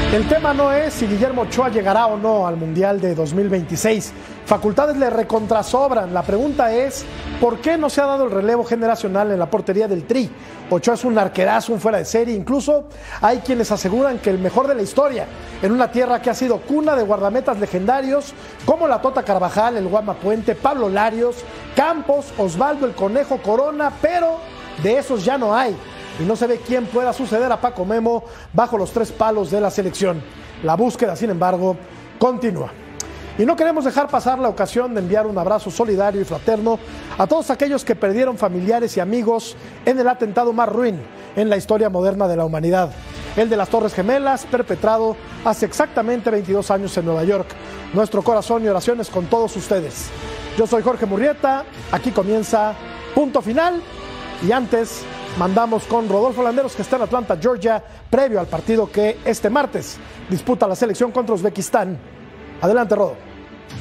El tema no es si Guillermo Ochoa llegará o no al Mundial de 2026. Facultades le recontrasobran. La pregunta es, ¿por qué no se ha dado el relevo generacional en la portería del Tri? Ochoa es un arquerazo, un fuera de serie. Incluso hay quienes aseguran que el mejor de la historia, en una tierra que ha sido cuna de guardametas legendarios como la Tota Carvajal, el Guama Puente, Pablo Larios, Campos, Osvaldo el Conejo Corona, pero de esos ya no hay. Y no se ve quién pueda suceder a Paco Memo bajo los tres palos de la selección. La búsqueda, sin embargo, continúa. Y no queremos dejar pasar la ocasión de enviar un abrazo solidario y fraterno a todos aquellos que perdieron familiares y amigos en el atentado más ruin en la historia moderna de la humanidad. El de las Torres Gemelas, perpetrado hace exactamente 22 años en Nueva York. Nuestro corazón y oraciones con todos ustedes. Yo soy Jorge Murrieta, aquí comienza Punto Final. Y antes mandamos con Rodolfo Landeros, que está en Atlanta, Georgia, previo al partido que este martes disputa la selección contra Uzbekistán. Adelante, Rodo.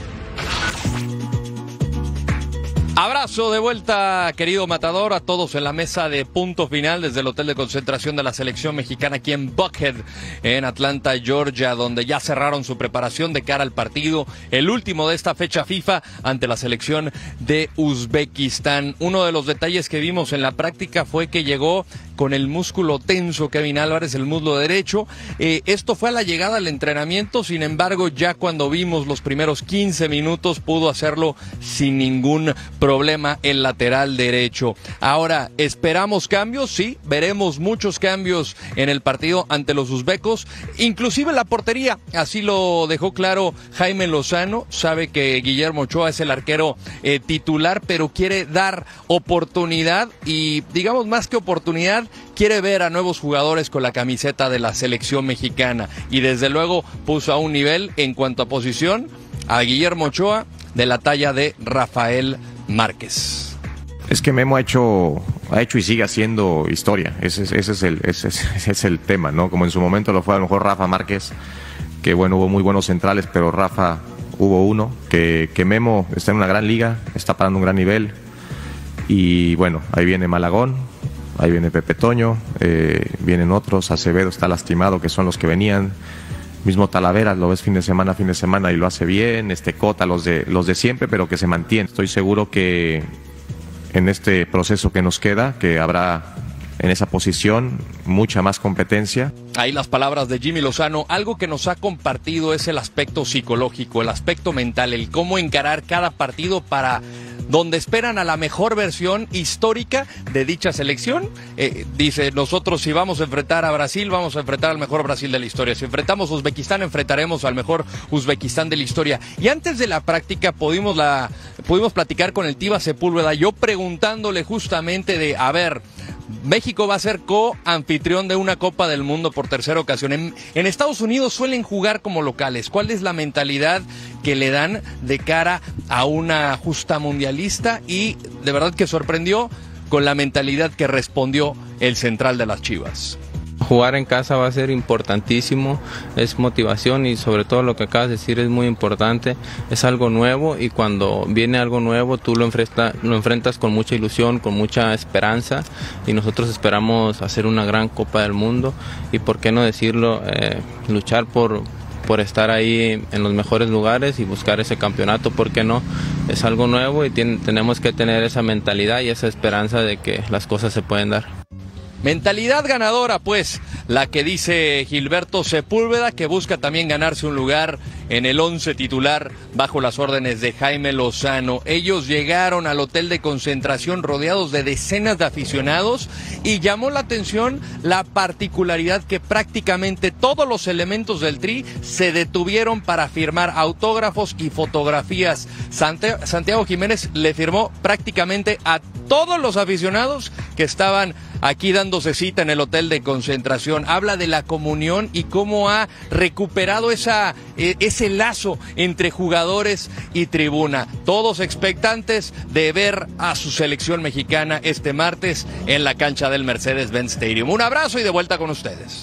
Abrazo de vuelta, querido Matador, a todos en la mesa de Punto Final desde el hotel de concentración de la selección mexicana aquí en Buckhead, en Atlanta, Georgia, donde ya cerraron su preparación de cara al partido, el último de esta fecha FIFA ante la selección de Uzbekistán. Uno de los detalles que vimos en la práctica fue que llegó con el músculo tenso Kevin Álvarez, el muslo derecho. Esto fue a la llegada al entrenamiento, sin embargo, ya cuando vimos los primeros 15 minutos pudo hacerlo sin ningún problema el lateral derecho. Ahora, ¿esperamos cambios? Sí, veremos muchos cambios en el partido ante los uzbecos, inclusive la portería, así lo dejó claro Jaime Lozano. Sabe que Guillermo Ochoa es el arquero titular, pero quiere dar oportunidad y, digamos, más que oportunidad, quiere ver a nuevos jugadores con la camiseta de la selección mexicana y desde luego puso a un nivel en cuanto a posición a Guillermo Ochoa de la talla de Rafael Márquez. Es que Memo ha hecho y sigue haciendo historia. Ese es el tema, ¿no? Como en su momento lo fue a lo mejor Rafa Márquez, que bueno, hubo muy buenos centrales, pero Rafa hubo uno, que Memo está en una gran liga, está parando un gran nivel. Y bueno, ahí viene Malagón, ahí viene Pepe Toño, vienen otros, Acevedo está lastimado, que son los que venían. Mismo Talavera, lo ves fin de semana y lo hace bien, Cota, los de siempre, pero que se mantiene. Estoy seguro que en este proceso que nos queda, que habrá en esa posición mucha más competencia. Ahí las palabras de Jimmy Lozano. Algo que nos ha compartido es el aspecto psicológico, el aspecto mental, el cómo encarar cada partido para donde esperan a la mejor versión histórica de dicha selección. Dice, nosotros si vamos a enfrentar a Brasil, vamos a enfrentar al mejor Brasil de la historia. Si enfrentamos a Uzbekistán, enfrentaremos al mejor Uzbekistán de la historia. Y antes de la práctica pudimos platicar con el Tiva Sepúlveda, yo preguntándole justamente de, a ver, México va a ser co-anfitrión de una Copa del Mundo por tercera ocasión. En Estados Unidos suelen jugar como locales. ¿Cuál es la mentalidad que le dan de cara a una justa mundialista? Y de verdad que sorprendió con la mentalidad que respondió el central de las Chivas. Jugar en casa va a ser importantísimo, es motivación y sobre todo lo que acabas de decir es muy importante, es algo nuevo y cuando viene algo nuevo tú lo enfrentas con mucha ilusión, con mucha esperanza y nosotros esperamos hacer una gran Copa del Mundo y por qué no decirlo, luchar por estar ahí en los mejores lugares y buscar ese campeonato, ¿por qué no? Es algo nuevo y tenemos que tener esa mentalidad y esa esperanza de que las cosas se pueden dar. Mentalidad ganadora, pues, la que dice Gilberto Sepúlveda, que busca también ganarse un lugar en el 11 titular bajo las órdenes de Jaime Lozano. Ellos llegaron al hotel de concentración rodeados de decenas de aficionados y llamó la atención la particularidad que prácticamente todos los elementos del Tri se detuvieron para firmar autógrafos y fotografías. Santiago Jiménez le firmó prácticamente a todos los aficionados que estaban aquí dándose cita en el hotel de concentración. Habla de la comunión y cómo ha recuperado ese lazo entre jugadores y tribuna. Todos expectantes de ver a su selección mexicana este martes en la cancha del Mercedes-Benz Stadium. Un abrazo y de vuelta con ustedes.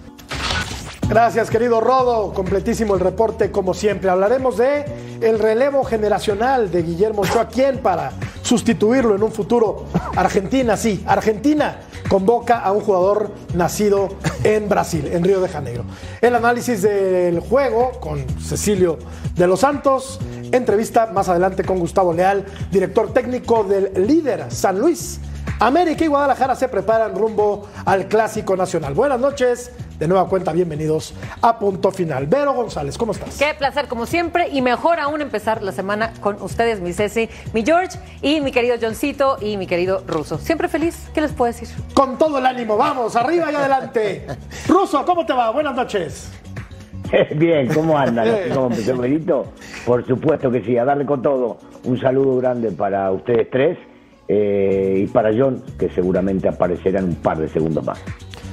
Gracias, querido Rodo. Completísimo el reporte, como siempre. Hablaremos de el relevo generacional de Guillermo Ochoa, quien para sustituirlo en un futuro. Argentina, sí, Argentina convoca a un jugador nacido en Brasil, en Río de Janeiro. El análisis del juego con Cecilio de los Santos, entrevista más adelante con Gustavo Leal, director técnico del líder San Luis. América y Guadalajara se preparan rumbo al Clásico Nacional. Buenas noches, de nueva cuenta, bienvenidos a Punto Final. Vero González, ¿cómo estás? Qué placer, como siempre, y mejor aún empezar la semana con ustedes, mi Ceci, mi George, y mi querido Johncito, y mi querido Russo. Siempre feliz, ¿qué les puedo decir? Con todo el ánimo, vamos, arriba y adelante. Russo, ¿cómo te va? Buenas noches. Bien, ¿cómo andan? ¿Cómo empezó el Benito? Por supuesto que sí, a darle con todo. Un saludo grande para ustedes tres. Y para John, que seguramente aparecerá en un par de segundos más.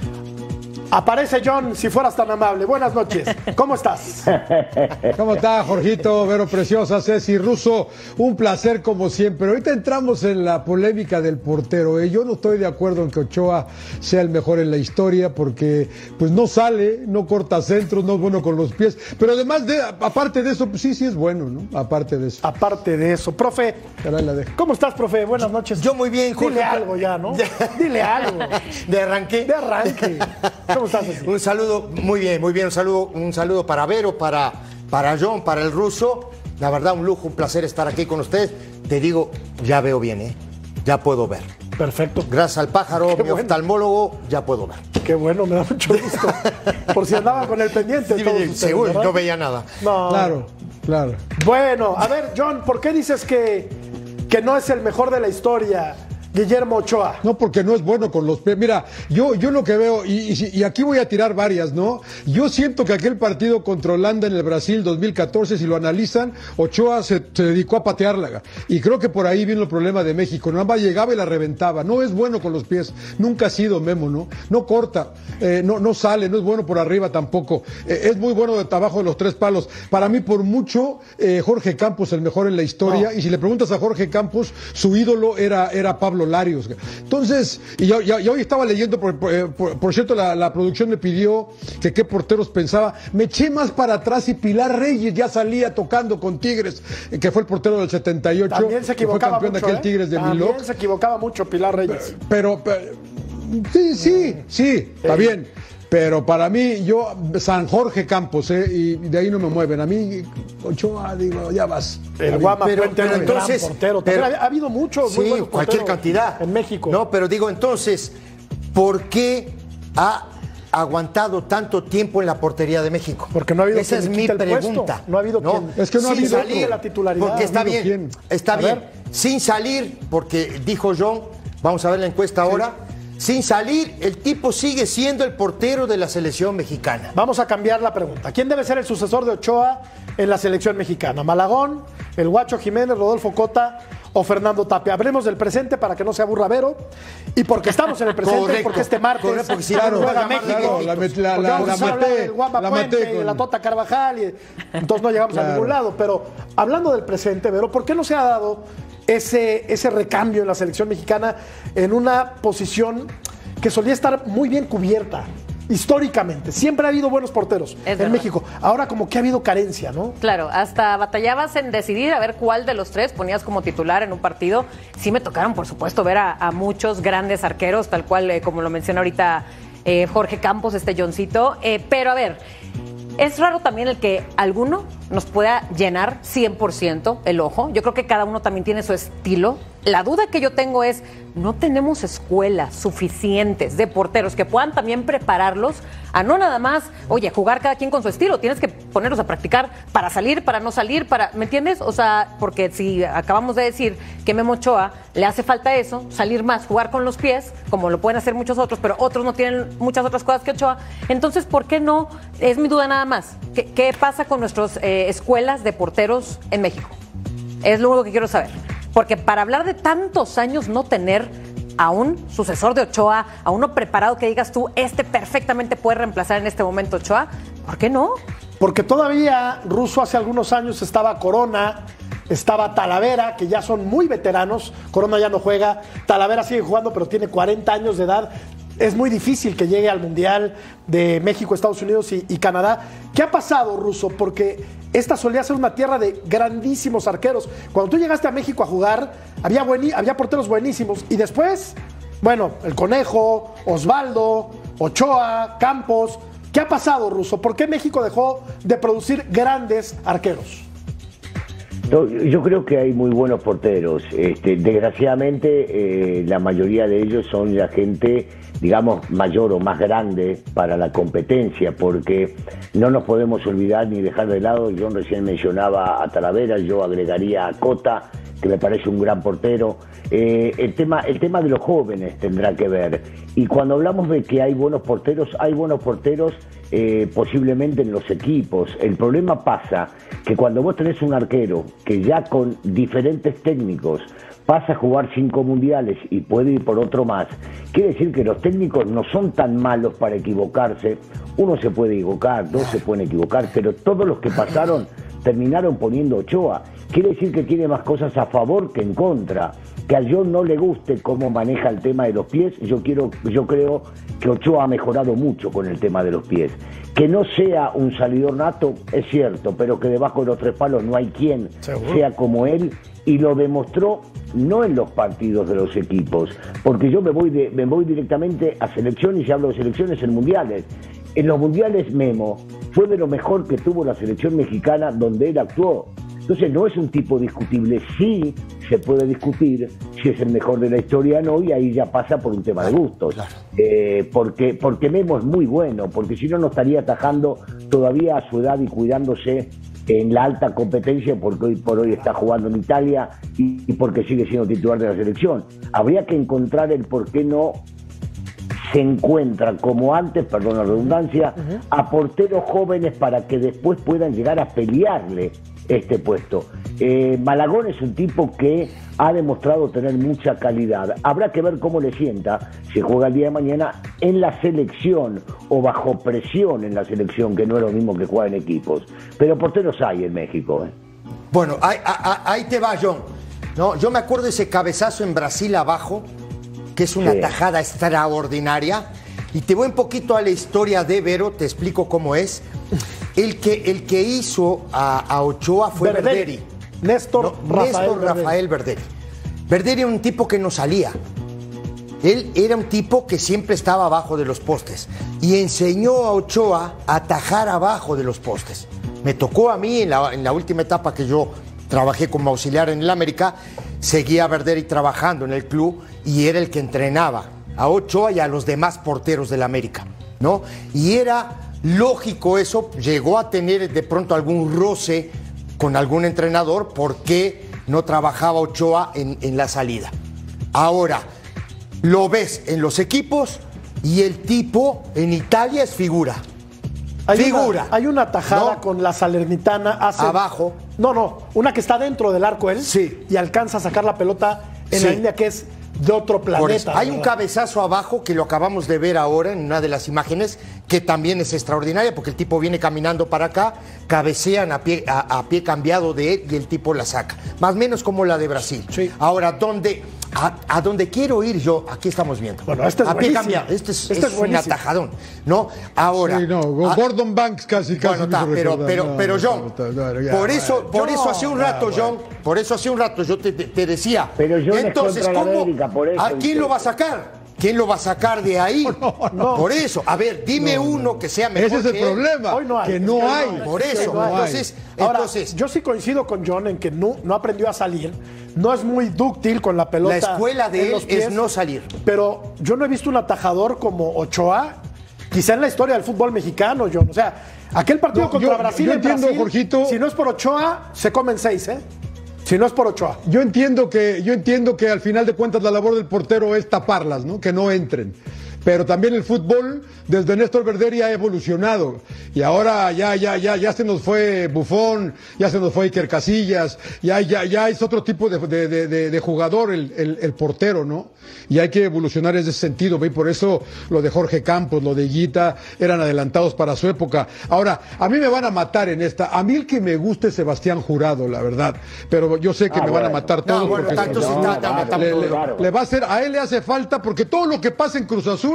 Aparece John, si fueras tan amable. Buenas noches, ¿cómo estás? ¿Cómo está, Jorgito, Vero Preciosa, Ceci, Russo? Un placer como siempre. Ahorita entramos en la polémica del portero. Yo no estoy de acuerdo en que Ochoa sea el mejor en la historia porque pues no sale, no corta centros, no es bueno con los pies. Pero además, aparte de eso, pues sí es bueno, ¿no? Aparte de eso. Aparte de eso. Profe, ¿cómo estás, profe? Buenas noches. Yo muy bien, Jorge. Dile algo ya, ¿no? Dile algo. ¿De arranque? De arranque. ¿Cómo estás, Ceci? Un saludo, muy bien. Un saludo para Vero, para John, para el Russo. La verdad, un lujo, un placer estar aquí con ustedes. Te digo, ya veo bien, ¿eh? Ya puedo ver. Perfecto. Gracias al pájaro, mi oftalmólogo, ya puedo ver. Qué bueno, me da mucho gusto. Por si andaba con el pendiente. Sí, seguro, no veía nada. No. Claro. Bueno, a ver, John, ¿por qué dices que no es el mejor de la historia Guillermo Ochoa? No, porque no es bueno con los pies. Mira, yo lo que veo, y aquí voy a tirar varias, ¿no? Yo siento que aquel partido contra Holanda en el Brasil 2014, si lo analizan, Ochoa se dedicó a patearla. Y creo que por ahí vino el problema de México. Nada más llegaba y la reventaba. No es bueno con los pies. Nunca ha sido Memo, ¿no? No corta, no sale, no es bueno por arriba tampoco. Es muy bueno de abajo de los tres palos. Para mí, por mucho, Jorge Campos el mejor en la historia. No. Y si le preguntas a Jorge Campos, su ídolo era Pablo Larios. Entonces, y hoy estaba leyendo, por cierto, la producción me pidió que qué porteros pensaba. Me eché más para atrás y Pilar Reyes ya salía tocando con Tigres, que fue el portero del 78. También se equivocaba fue campeón mucho, de aquel Tigres de Milok. También se equivocaba mucho Pilar Reyes. Pero sí, está bien. Pero para mí, San Jorge Campos, y de ahí no me mueven. A mí, Ochoa, digo, ya vas. El Guama Puente, pero entonces, gran portero. Pero, ha habido muchos muy buenos cualquier cantidad en México. No, pero digo, entonces, ¿por qué ha aguantado tanto tiempo en la portería de México? Porque no ha habido Esa es mi pregunta. No ha habido quien. Es que no ha habido salir la titularidad. Porque está bien, sin salir, porque dijo John, vamos a ver la encuesta ahora. Sin salir, el tipo sigue siendo el portero de la selección mexicana. Vamos a cambiar la pregunta. ¿Quién debe ser el sucesor de Ochoa en la selección mexicana? ¿Malagón, el Guacho Jiménez, Rodolfo Cota o Fernando Tapia? Hablemos del presente para que no se aburra Vero. Y porque estamos en el presente, correcto, porque este martes porque si no juega México. La maté la Tota Carvajal, y entonces no llegamos a ningún lado. Pero hablando del presente, Vero, ¿por qué no se ha dado ese recambio en la selección mexicana en una posición que solía estar muy bien cubierta históricamente? Siempre ha habido buenos porteros en México. Ahora como que ha habido carencia, ¿no? Claro, hasta batallabas en decidir a ver cuál de los tres ponías como titular en un partido. Sí me tocaron, por supuesto, ver a muchos grandes arqueros, tal cual como lo menciona ahorita Jorge Campos, Johncito. Pero a ver, es raro también el que alguno nos pueda llenar 100% el ojo. Yo creo que cada uno también tiene su estilo. La duda que yo tengo es, no tenemos escuelas suficientes de porteros que puedan también prepararlos a no nada más, oye, jugar cada quien con su estilo. Tienes que ponerlos a practicar para salir, para no salir, ¿me entiendes? O sea, porque si acabamos de decir que Memo Ochoa le hace falta eso, salir más, jugar con los pies, como lo pueden hacer muchos otros, pero otros no tienen muchas otras cosas que Ochoa. Entonces, ¿por qué no? Es mi duda nada más. ¿Qué pasa con nuestras escuelas de porteros en México? Es lo único que quiero saber. Porque para hablar de tantos años no tener a un sucesor de Ochoa, a uno preparado que digas tú, perfectamente puede reemplazar en este momento Ochoa, ¿por qué no? Porque todavía, Russo, hace algunos años estaba Corona, estaba Talavera, que ya son muy veteranos. Corona ya no juega, Talavera sigue jugando, pero tiene 40 años de edad. es muy difícil que llegue al Mundial de México, Estados Unidos y Canadá. ¿Qué ha pasado, Russo? Porque esta solía ser una tierra de grandísimos arqueros. Cuando tú llegaste a México a jugar, había porteros buenísimos. Y después, bueno, el Conejo, Osvaldo, Ochoa, Campos. ¿Qué ha pasado, Russo? ¿Por qué México dejó de producir grandes arqueros? Yo creo que hay muy buenos porteros. Desgraciadamente, la mayoría de ellos son la gente, digamos, mayor o más grande para la competencia, porque no nos podemos olvidar ni dejar de lado. Yo recién mencionaba a Talavera, yo agregaría a Cota, que me parece un gran portero. El tema de los jóvenes tendrá que ver. Y cuando hablamos de que hay buenos porteros posiblemente en los equipos. El problema pasa que cuando vos tenés un arquero que ya con diferentes técnicos pasa a jugar 5 mundiales y puede ir por otro más, quiere decir que los técnicos no son tan malos para equivocarse. Uno se puede equivocar, dos se pueden equivocar, pero todos los que pasaron terminaron poniendo Ochoa. Quiere decir que tiene más cosas a favor que en contra. Que a John no le guste cómo maneja el tema de los pies, yo creo que Ochoa ha mejorado mucho con el tema de los pies. Que no sea un salidor nato, es cierto, pero que debajo de los 3 palos no hay quien sea como él, y lo demostró no en los partidos de los equipos, porque yo me voy directamente a selecciones, y hablo de selecciones en mundiales. En los mundiales, Memo fue de lo mejor que tuvo la selección mexicana donde él actuó. Entonces no es un tipo discutible. Sí se puede discutir si es el mejor de la historia o no, y ahí ya pasa por un tema de gustos. Porque Memo es muy bueno, porque si no, no estaría atajando todavía a su edad y cuidándose en la alta competencia, porque hoy por hoy está jugando en Italia y porque sigue siendo titular de la selección. Habría que encontrar el por qué no se encuentra como antes, perdón la redundancia, a porteros jóvenes para que después puedan llegar a pelearle este puesto. Malagón es un tipo que ha demostrado tener mucha calidad. Habrá que ver cómo le sienta si juega el día de mañana en la selección o bajo presión en la selección, que no es lo mismo que jugar en equipos. Pero porteros hay en México. Bueno, ahí te va, John. No, yo me acuerdo de ese cabezazo en Brasil abajo, que es una tajada extraordinaria. Y te voy un poquito a la historia de Vero, te explico cómo es. El que hizo a Ochoa fue Verderi. Néstor Rafael Verderi. Verderi era un tipo que no salía. Él era un tipo que siempre estaba abajo de los postes. Y enseñó a Ochoa a atajar abajo de los postes. Me tocó a mí en la última etapa que yo trabajé como auxiliar en el América, seguía a Verderi trabajando en el club y era el que entrenaba a Ochoa y a los demás porteros del América, ¿no? Y era lógico eso, llegó a tener de pronto algún roce con algún entrenador porque no trabajaba Ochoa en la salida. Ahora, lo ves en los equipos y el tipo en Italia es figura. Hay una tajada con la Salernitana abajo. No, una que está dentro del arco él y alcanza a sacar la pelota en la línea que es de otro planeta. Hay un cabezazo abajo que lo acabamos de ver ahora en una de las imágenes, que también es extraordinaria porque el tipo viene caminando para acá, cabecean a pie cambiado de él y el tipo la saca. Más o menos como la de Brasil. Sí. Ahora, a donde quiero ir yo, aquí estamos viendo. Bueno, este es a pie cambiado. Este es un atajadón, ¿no? Ahora. Sí, no, Gordon Banks casi. Bueno, pero John, por eso hace un rato, John, por eso hace un rato yo te decía. Pero John, entonces, ¿cómo? ¿A quién lo va a sacar? ¿Quién lo va a sacar de ahí? No. Por eso, a ver, dime uno que sea mejor. Ese es el problema, hoy no hay, que no hay. Por eso, entonces, yo sí coincido con John en que no aprendió a salir, no es muy dúctil con la pelota. La escuela de él es no salir. Pero yo no he visto un atajador como Ochoa, quizá en la historia del fútbol mexicano, John. O sea, aquel partido contra Brasil, yo entiendo, Brasil, Jorgito, si no es por Ochoa, se comen 6, ¿eh? Si no es por Ochoa. Yo entiendo que al final de cuentas la labor del portero es taparlas, ¿no? Que no entren. Pero también el fútbol, desde Néstor Verderi, ha evolucionado. Y ahora ya se nos fue Buffon, ya se nos fue Iker Casillas, ya es otro tipo de jugador el portero, ¿no? Y hay que evolucionar en ese sentido, ¿ve? Por eso lo de Jorge Campos, lo de Higuita, eran adelantados para su época. Ahora, a mí me van a matar en esta. A mí el que me gusta es Sebastián Jurado, la verdad. Pero yo sé que me van a matar todos. Le va a hacer, a él le hace falta, porque todo lo que pasa en Cruz Azul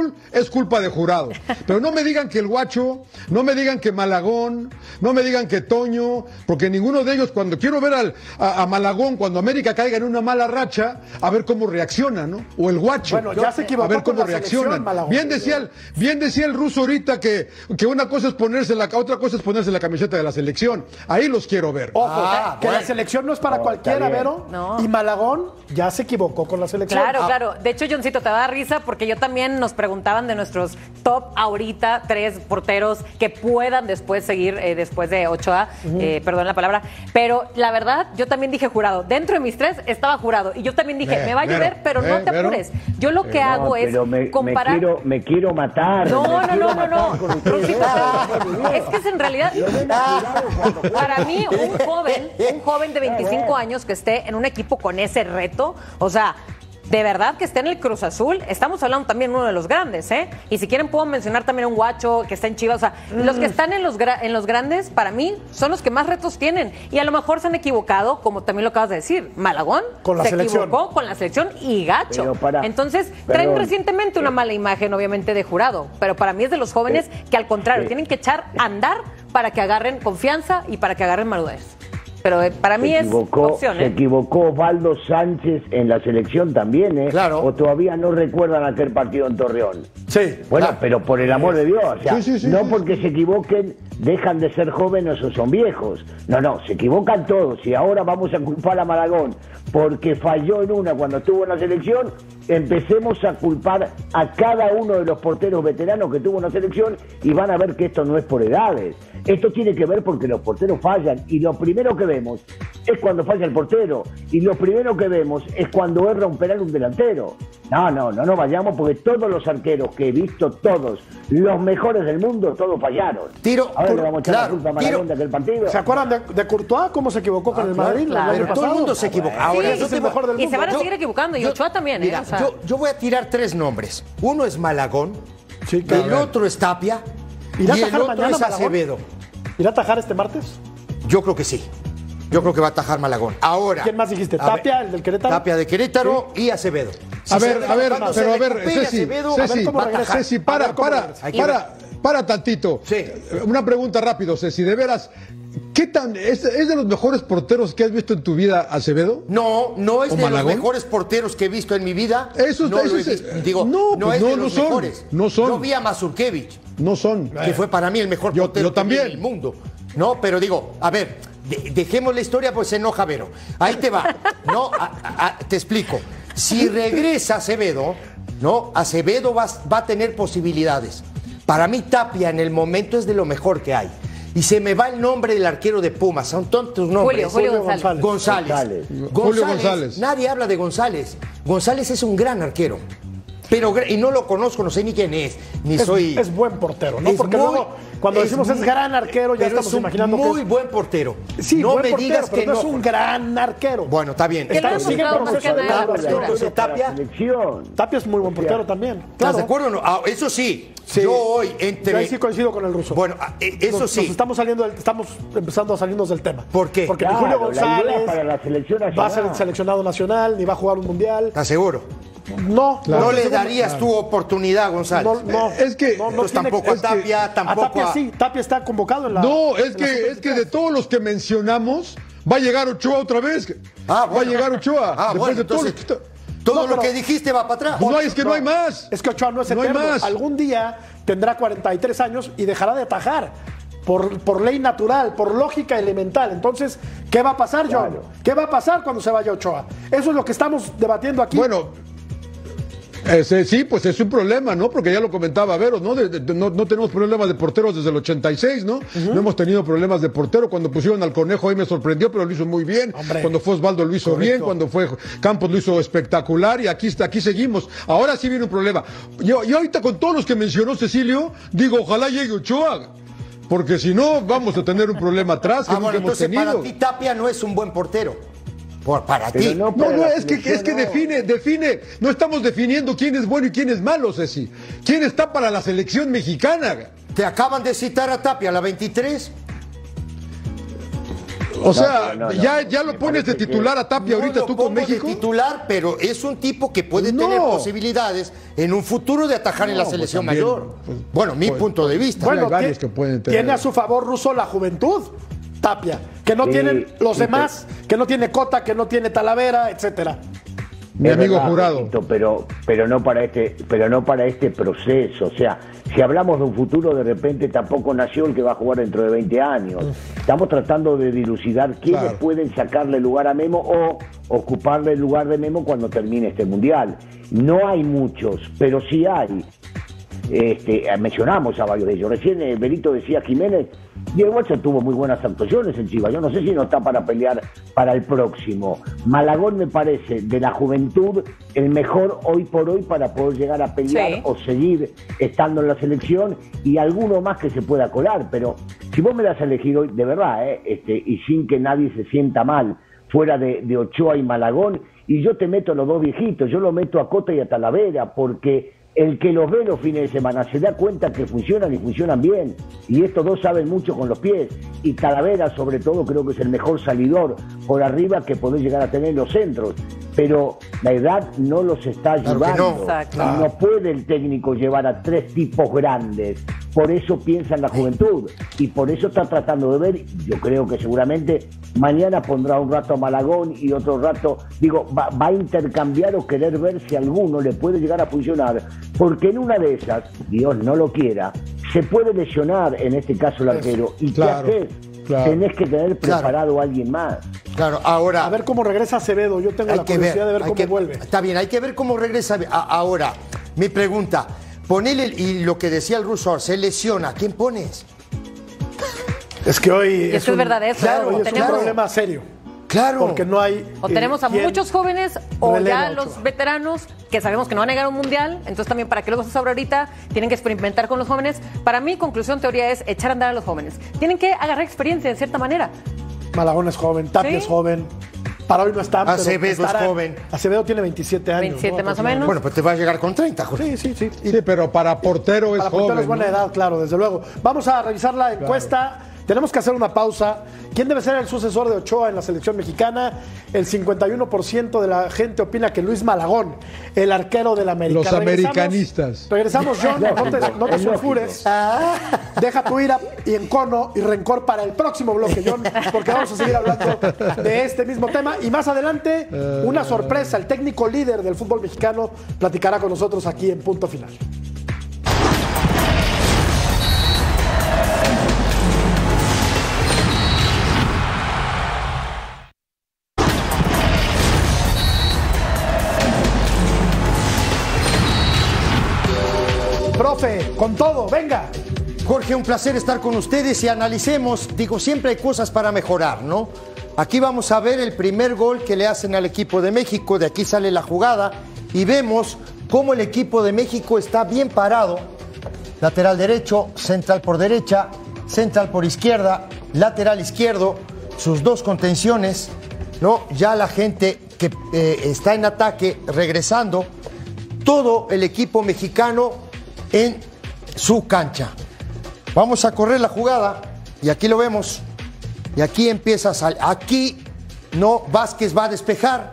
Azul es culpa de Jurado. Pero no me digan que el Guacho, no me digan que Malagón, no me digan que Toño, porque ninguno de ellos, cuando quiero ver a Malagón, cuando América caiga en una mala racha, a ver cómo reacciona, ¿no? O el Guacho, bueno, ya se equivocó a ver cómo con la reaccionan. Malagón. Bien decía el ruso ahorita que una cosa es otra cosa es ponerse la camiseta de la selección. Ahí los quiero ver. Ojo, que la selección no es para cualquiera, Vero. No. Y Malagón ya se equivocó con la selección. Claro. De hecho, Johncito, te da risa porque yo también nos preguntaban de nuestros top ahorita 3 porteros que puedan después seguir después de Ochoa, perdón la palabra, pero la verdad, yo también dije Jurado. Dentro de mis 3 estaba Jurado y yo también dije, me va a llover, pero no te apures. Yo lo que hago es comparar. Me quiero matar. No. Rusito, es que es en realidad, para mí, un joven de 25 años que esté en un equipo con ese reto, o sea, de verdad que esté en el Cruz Azul, estamos hablando también de uno de los grandes, ¿eh? Y si quieren puedo mencionar también a un Guacho que está en Chivas, o sea, los que están en los grandes, para mí, son los que más retos tienen. Y a lo mejor se han equivocado, como también lo acabas de decir, Malagón se equivocó con la selección y Gacho. Entonces, traen recientemente una mala imagen, obviamente, de Jurado, pero para mí es de los jóvenes que al contrario, tienen que echar a andar para que agarren confianza y para que agarren madurez. Pero para mí es opción, Se equivocó Osvaldo Sánchez en la selección también, ¿eh? Claro. O todavía no recuerdan aquel partido en Torreón. Sí. Bueno, pero por el amor de Dios, o sea, Sí, no porque se equivoquen dejan de ser jóvenes o son viejos. No, se equivocan todos y ahora vamos a culpar a Malagón porque falló en una cuando estuvo en la selección. Empecemos a culpar a cada uno de los porteros veteranos que tuvo en la selección y van a ver que esto no es por edades. Esto tiene que ver porque los porteros fallan y lo primero que vemos es cuando falla el portero y lo primero que vemos es cuando erra un penal un delantero. No vayamos porque todos los arqueros que he visto, todos los mejores del mundo, todos fallaron. Ahora le vamos a echar la culpa a Malagón de aquel partido. ¿Se acuerdan de Courtois? ¿Cómo se equivocó con el Madrid? Pero todo el mundo se equivoca. Ahora, es el mejor del mundo. Y se van a seguir equivocando, y Ochoa también, mira, o sea. yo voy a tirar 3 nombres. Uno es Malagón, Sí, claro. el otro es Tapia y ¿Irá a el atajar otro mañana es Malagón? Acevedo. ¿Irá a atajar este martes? Yo creo que sí. Yo creo que va a atajar Malagón. Ahora. ¿Quién más dijiste? a ver, ¿Tapia, el del Querétaro? Tapia de Querétaro y Acevedo. A ver, Acevedo, Ceci, va a atajar. Ceci, para tantito. Sí. Una pregunta rápido, Ceci, de veras, ¿qué tan es de los mejores porteros que has visto en tu vida, Acevedo? No es ¿O de Malagón? los mejores porteros que he visto en mi vida. No es de los son, mejores. no son. Yo vi a Mazurkiewicz, No son. que fue para mí el mejor Yo portero también. del mundo. No, pero digo, a ver, dejemos la historia pues se enoja Vero. Ahí te va. No, te explico. Si regresa Acevedo, Acevedo va a tener posibilidades. Para mí Tapia en el momento es de lo mejor que hay. Y se me va el nombre del arquero de Pumas, son tontos nombres. Julio González. Julio González. Nadie habla de González. González es un gran arquero. Y no lo conozco, no sé ni quién es, Es buen portero, ¿no? Porque luego, cuando decimos es gran arquero, ya estamos imaginando que es muy buen portero. Sí, no buen me portero, digas pero que no es un gran arquero. Bueno, está bien. Que lo hemos hablado más que nada de apertura. Tapia es muy buen portero también. ¿Estás Claro. de acuerdo o no? Eso sí. Sí. Yo hoy Yo ahí sí coincido con el ruso. Bueno, eso sí. Estamos empezando a salirnos del tema. ¿Por qué? Porque ni Julio González para la selección va a ser seleccionado nacional, ni va a jugar un mundial. ¿Estás seguro? No. No le darías tu oportunidad a González. No, Es que- Entonces tampoco a Tapia, tampoco Tapia sí, Tapia está convocado en la. No, es en la que de todos los que mencionamos, va a llegar Ochoa otra vez. Ah, bueno. Va a llegar Ochoa. Ah, después bueno, de todos entonces, los que- todo No, lo pero- que dijiste va para atrás. Pues no, es que no hay más. Es que Ochoa no es No hay eterno. más. Algún día tendrá 43 años y dejará de atajar. Por ley natural, por lógica elemental. Entonces, ¿qué va a pasar, John? Claro. ¿Qué va a pasar cuando se vaya Ochoa? Eso es lo que estamos debatiendo aquí. Bueno, sí, pues es un problema, ¿no? Porque ya lo comentaba Vero, ¿no? No tenemos problemas de porteros desde el 86, ¿no? No hemos tenido problemas de portero. Cuando pusieron al Conejo ahí me sorprendió, pero lo hizo muy bien. Hombre. Cuando fue Osvaldo lo hizo bien, cuando fue Campos lo hizo espectacular y aquí seguimos. Ahora sí viene un problema. Yo ahorita con todos los que mencionó Cecilio, digo, ojalá llegue Ochoa. Porque si no, vamos a tener un problema atrás que nunca Bueno, hemos entonces tenido. para ti Tapia no es un buen portero. Para Pero ti. no para la Es que selección, no. define, no estamos definiendo quién es bueno y quién es malo, Ceci. ¿Quién está para la selección mexicana? Te acaban de citar a Tapia, la 23. O sea, no, ya lo me pones de parece titular a Tapia No ahorita lo tú con pongo México. de titular, pero es un tipo que puede No. tener posibilidades en un futuro de atajar en la No, pues selección también, mayor. pues, bueno, mi pues, punto de vista. Bueno, hay varios que pueden tener. Tiene a su favor Russo la juventud, Tapia, que no Sí, tienen los sí, demás, que no tiene Cota, que no tiene Talavera, etcétera. Mi Es amigo verdad, Jurado. Jorgito, pero no para este proceso. O sea, si hablamos de un futuro, de repente tampoco nació el que va a jugar dentro de 20 años. Estamos tratando de dilucidar quiénes Claro. pueden sacarle lugar a Memo o ocuparle el lugar de Memo cuando termine este mundial. No hay muchos, pero sí hay. Mencionamos a varios de ellos. Recién Benito decía Jiménez. Diego Watson tuvo muy buenas actuaciones en Chivas. Yo no sé si no está para pelear para el próximo. Malagón me parece, de la juventud, el mejor hoy por hoy para poder llegar a pelear Sí. o seguir estando en la selección, y alguno más que se pueda colar. Pero si vos me das a elegir hoy, de verdad, y sin que nadie se sienta mal, fuera de Ochoa y Malagón, y yo te meto a los dos viejitos, yo lo meto a Cota y a Talavera, porque el que los ve los fines de semana se da cuenta que funcionan y funcionan bien, y estos dos saben mucho con los pies, y Talavera sobre todo creo que es el mejor salidor por arriba que podés llegar a tener en los centros, pero la edad no los está Claro que ayudando. no. Exacto. No puede el técnico llevar a tres tipos grandes, por eso piensa en la juventud y por eso está tratando de ver. Yo creo que seguramente mañana pondrá un rato a Malagón y otro rato, va a intercambiar o querer ver si alguno le puede llegar a funcionar, porque en una de esas, Dios no lo quiera, se puede lesionar, en este caso el arquero, y claro, ¿qué haces? claro. Tenés que tener preparado a alguien más. Claro, ahora A ver cómo regresa Acevedo. Yo tengo la curiosidad de ver hay cómo vuelve. Está bien, hay que ver cómo regresa. Ahora, mi pregunta, ponele, y lo que decía el ruso, se lesiona, ¿quién pones? Es que hoy Y esto es verdad, eso. claro, hoy es Tenemos- un problema serio. Claro. Porque no hay. O tenemos a quien muchos jóvenes o releve ya a Ochoa. los veteranos que sabemos que no van a llegar a un mundial. Entonces también para que los sobre ahorita tienen que experimentar con los jóvenes. Para mí, conclusión, teoría es echar a andar a los jóvenes. Tienen que agarrar experiencia de cierta manera. Malagón es joven, Tapia Sí. es joven. Para hoy no está. pero Acevedo es estará. joven. Acevedo tiene 27 años. 27 ¿no? más o menos. Bueno, pues te va a llegar con 30, Jorge. Sí. Sí, pero para portero es Para portero joven. es buena ¿no? edad, claro, desde luego. Vamos a revisar la encuesta. Tenemos que hacer una pausa. ¿Quién debe ser el sucesor de Ochoa en la selección mexicana? El 51% de la gente opina que Luis Malagón, el arquero del América. Los americanistas. Regresamos, John. No te Es lógico. sulfures. Deja tu ira y encono y rencor para el próximo bloque, John, porque vamos a seguir hablando de este mismo tema. Y más adelante, una sorpresa. El técnico líder del fútbol mexicano platicará con nosotros aquí en Punto Final. Profe, con todo, venga. Jorge, un placer estar con ustedes y analicemos, siempre hay cosas para mejorar, ¿no? Aquí vamos a ver el primer gol que le hacen al equipo de México, de aquí sale la jugada y vemos cómo el equipo de México está bien parado, lateral derecho, central por derecha, central por izquierda, lateral izquierdo, sus dos contenciones, ¿no? Ya la gente que está en ataque regresando, todo el equipo mexicano en su cancha. Vamos a correr la jugada y aquí lo vemos. Y aquí empieza a salir. Aquí no, Vázquez va a despejar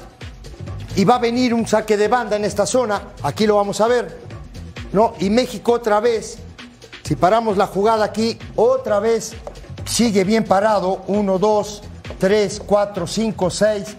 y va a venir un saque de banda en esta zona. Aquí lo vamos a ver. No, y México otra vez. Si paramos la jugada aquí, otra vez sigue bien parado. 1, 2, 3, 4, 5, 6,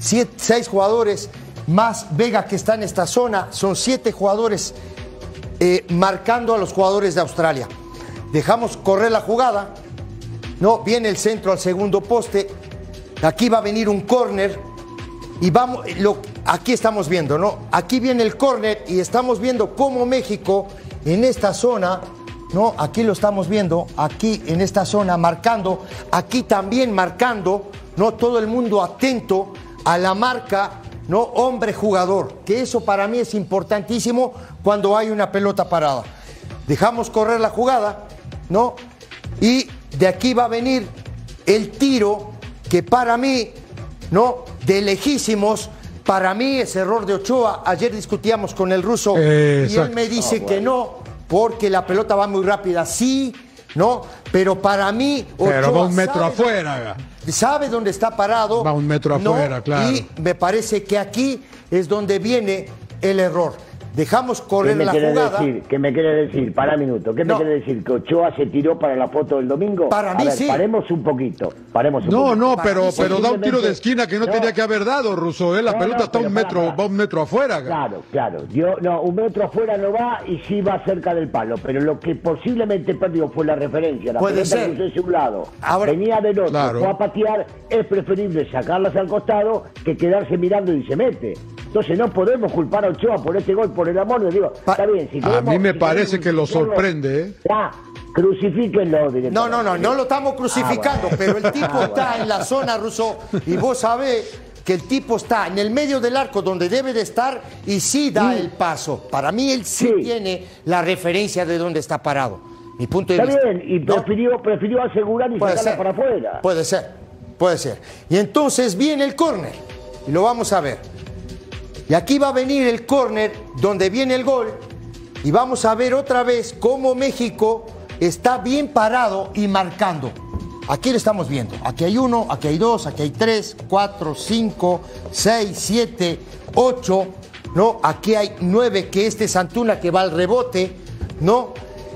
6 jugadores más Vega que está en esta zona. Son 7 jugadores marcando a los jugadores de Australia. Dejamos correr la jugada. No, viene el centro al segundo poste. Aquí va a venir un córner. Y vamos, aquí estamos viendo, ¿no? Aquí viene el córner y estamos viendo cómo México en esta zona, ¿no? Aquí lo estamos viendo, aquí en esta zona marcando, aquí también marcando, ¿no? Todo el mundo atento a la marca, ¿no? Hombre jugador, que eso para mí es importantísimo cuando hay una pelota parada. Dejamos correr la jugada, ¿no? Y de aquí va a venir el tiro que para mí, ¿no? De lejísimos, para mí es error de Ochoa. Ayer discutíamos con el ruso y él me dice que no, porque la pelota va muy rápida. Sí, ¿no? Pero para mí, Pero va Ochoa un metro sabe, afuera. sabe dónde está parado. Va un metro ¿no? afuera, claro. Y me parece que aquí es donde viene el error. Dejamos correr la jugada. ¿Qué me quiere decir? Para un minuto. ¿Qué me quiere decir? ¿Que Ochoa se tiró para la foto del domingo? Para mí, sí. Paremos un poquito. No, pero sí, da un tiro de esquina que no tenía que haber dado, Russo. La pelota está va un metro afuera. Claro. Un metro afuera no va y sí va cerca del palo. Pero lo que posiblemente perdió fue la referencia. La Puede pelota ser. cruzó hacia un lado. Ahora, venía del otro. claro. Fue a patear. Es preferible sacarlas al costado que quedarse mirando y se mete. Entonces no podemos culpar a Ochoa por este gol, por el amor de Dios. Está bien, A mí me parece que lo sorprende, ¿eh? Ya, crucifíquenlo directamente. No lo estamos crucificando, bueno. pero el tipo está en la zona, Russo, y vos sabés que el tipo está en el medio del arco donde debe de estar y sí da el paso. Para mí él sí tiene la referencia de dónde está parado. Mi punto de vista. Está bien, y prefirió asegurar y sacarla para afuera. Puede ser. Y entonces viene el córner, y lo vamos a ver. Y aquí va a venir el córner donde viene el gol, y vamos a ver otra vez cómo México está bien parado y marcando. Aquí lo estamos viendo. Aquí hay 1, aquí hay 2, aquí hay 3, 4, 5, 6, 7, 8, ¿no? Aquí hay 9, que es Antuna que va al rebote, ¿no?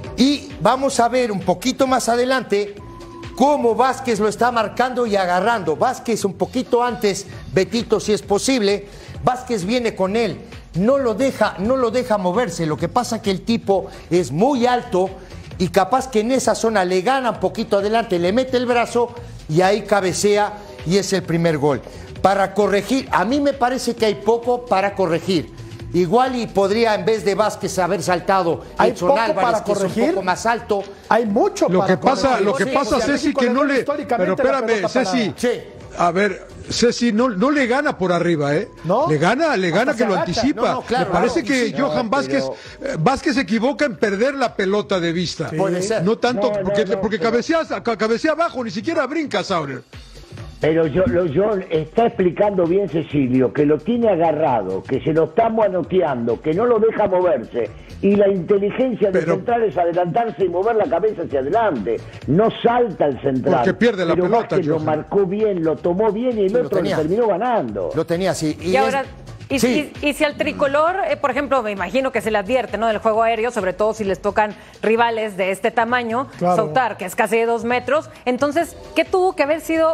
Y vamos a ver un poquito más adelante cómo Vázquez lo está marcando y agarrando. Vázquez un poquito antes, Betito, si es posible. Vázquez viene con él, no lo deja moverse. Lo que pasa que el tipo es muy alto y capaz que en esa zona le gana un poquito adelante, le mete el brazo y ahí cabecea y es el primer gol. Para corregir, a mí me parece que hay poco para corregir. Igual y podría, en vez de Vázquez, haber saltado Edson Álvarez, para corregir, que es un poco más alto. Hay mucho lo para que pasa, corregir. Lo que pasa, Ceci, que no le... Pero espérame, Ceci. Sí. A ver, Ceci no le gana por arriba, ¿eh? ¿No? Le gana que lo anticipa. No, claro, me parece claro, que sí, Johan Vázquez se equivoca en perder la pelota de vista. Puede ser. No tanto, porque pero... cabecea abajo, ni siquiera brinca, Sauer. Pero John está explicando bien Cecilio, que lo tiene agarrado, que se lo está manoteando, que no lo deja moverse. Y la inteligencia del central es adelantarse y mover la cabeza hacia adelante. No salta el central. Porque pierde la pelota. Vázquez lo marcó bien, lo tomó bien y el otro le terminó ganando. Lo tenía así. Y ahora... Y si al tricolor, por ejemplo, me imagino que se le advierte, ¿no?, del juego aéreo, sobre todo si les tocan rivales de este tamaño, claro. Soutar, que es casi de 2 metros. Entonces, ¿qué tuvo que haber sido